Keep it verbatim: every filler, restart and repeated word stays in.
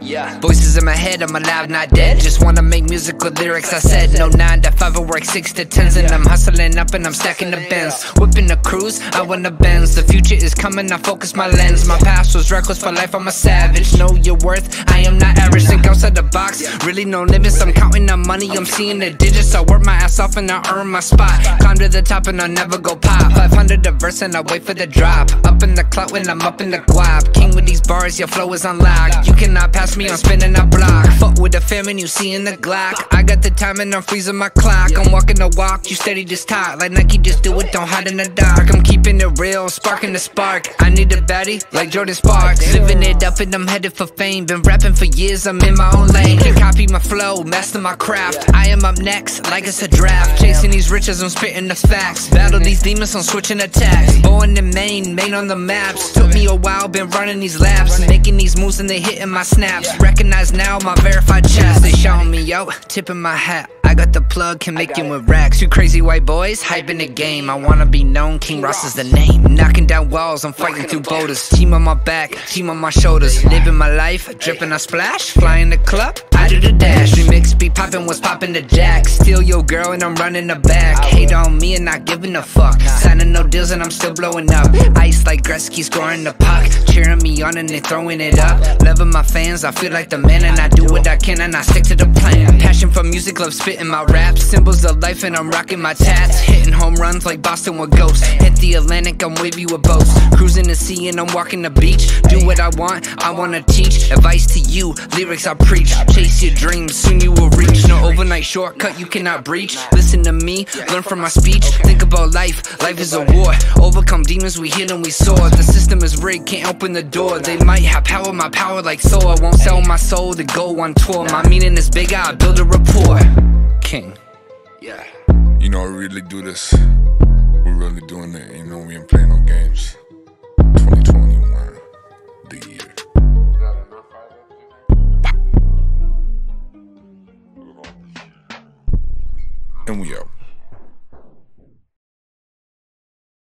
Yeah. Voices in my head, I'm alive, not dead. Just wanna make music with lyrics, I said. No nine to five, I work six to tens. And I'm hustling up and I'm stacking the bins. Whipping the cruise, I wanna bends. The future is coming, I focus my lens. My past was reckless, for life I'm a savage. Know your worth, I am not average. Think outside the box, really no limits. I'm counting the money, I'm seeing the digits. I work my ass off and I earn my spot. Climb to the top and I'll never go pop. Five hundred a verse and I wait for the drop. Up in the clout when I'm up in the guap. King with these bars, your flow is unlocked. You cannot pass me, I'm spinning a block. Fuck with the famine you see in the Glock. I got the time and I'm freezing my clock. I'm walking the walk, you steady just talk. Like Nike, just do it, don't hide in the dark. I'm keeping it real, sparking the spark. I need a baddie, like Jordan Sparks. Living it up and I'm headed for fame. Been rapping for years, I'm in my own lane. Can copy my flow, master my craft. I am up next, like it's a draft. Chasing these riches, I'm spitting the facts. Battle these demons, I'm switching attacks. Born in Maine, Maine on the maps. Took me a while, been running these laps. Making these moves and they hitting my snaps. Recognize now my verified chest. They shouting me out, tipping my hat. I got the plug, can make you with racks. You crazy white boys, hyping the game. I wanna be known, King Ross is the name. Knocking down walls, I'm fighting through boulders. Team on my back, team on my shoulders. Living my life, dripping a splash. Flying the club, I do the dash. Remix be popping, what's popping the jack. Steal your girl and I'm running the back. Hate on me and not giving a fuck. Signing no deals and I'm still blowing up. Ice like Gretzky scoring the puck. Cheering me on and they throwing it up. Loving my fans, I feel like the man. And I do what I can and I stick to the plan. Passion for music, love spitting my raps. Symbols of life and I'm rocking my tats. Hitting home runs like Boston with ghosts. Hit the Atlantic, I'm wavy with boats. Cruising the sea and I'm walking the beach. Do what I want, I wanna teach. Advice to you, lyrics I preach. Chase your dreams, soon you will reach. No overnight shortcut you cannot breach. Listen to me, learn from my speech. Think about life, life is a war. Overcome demons, we heal and we soar. The system is rigged, can't open the door. They might have power, my power like Thor. Won't sell my soul to go on tour. My meaning is bigger, I build a rapport. Kyng. Yeah. You know, I really do this. We're really doing it. You know, we ain't playing no games. twenty twenty-one, the year. And we out.